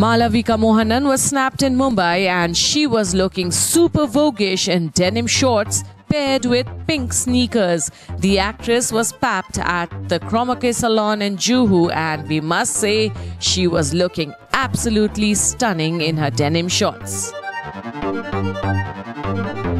Malavika Mohanan was snapped in Mumbai and she was looking super voguish in denim shorts paired with pink sneakers. The actress was papped at the Chroma Key salon in Juhu and we must say she was looking absolutely stunning in her denim shorts.